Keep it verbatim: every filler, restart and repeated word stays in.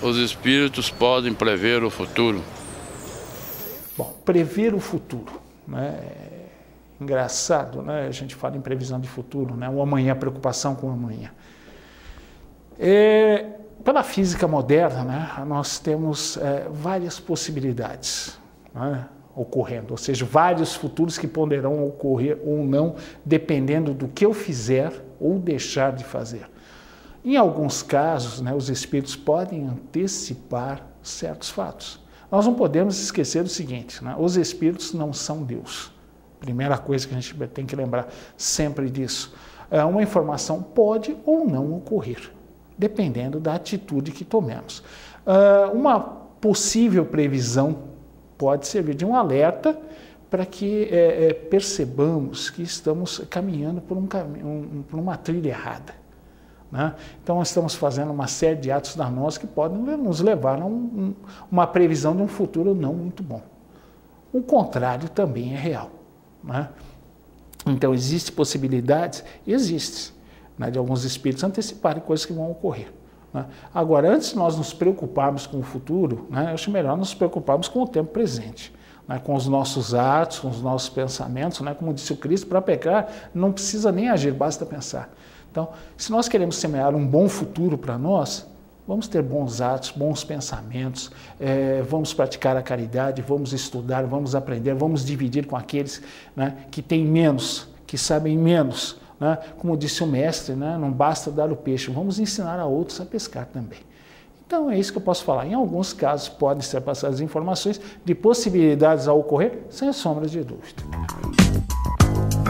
os espíritos podem prever o futuro? Bom, prever o futuro, né? É engraçado, né? A gente fala em previsão de futuro, né? O amanhã, preocupação com o amanhã. É, pela física moderna, né, nós temos é, várias possibilidades, né, ocorrendo, ou seja, vários futuros que poderão ocorrer ou não, dependendo do que eu fizer ou deixar de fazer. Em alguns casos, né, os espíritos podem antecipar certos fatos. Nós não podemos esquecer do seguinte, né, os espíritos não são Deus. Primeira coisa que a gente tem que lembrar sempre disso. É, uma informação pode ou não ocorrer, dependendo da atitude que tomemos. Uh, uma possível previsão pode servir de um alerta para que é, é, percebamos que estamos caminhando por, um, um, por uma trilha errada, né? Então, nós estamos fazendo uma série de atos danosos que podem nos levar a um, um, uma previsão de um futuro não muito bom. O contrário também é real, né? Então, existem possibilidades? Existe. Né, de alguns espíritos anteciparem coisas que vão ocorrer. Né? Agora, antes de nós nos preocuparmos com o futuro, né, eu acho melhor nos preocuparmos com o tempo presente, né, com os nossos atos, com os nossos pensamentos, né, como disse o Cristo, para pecar não precisa nem agir, basta pensar. Então, se nós queremos semear um bom futuro para nós, vamos ter bons atos, bons pensamentos, é, vamos praticar a caridade, vamos estudar, vamos aprender, vamos dividir com aqueles, né, que têm menos, que sabem menos. Né? Como disse o mestre, né? Não basta dar o peixe, vamos ensinar a outros a pescar também. Então é isso que eu posso falar. Em alguns casos podem ser passadas informações de possibilidades a ocorrer, sem sombra de dúvida.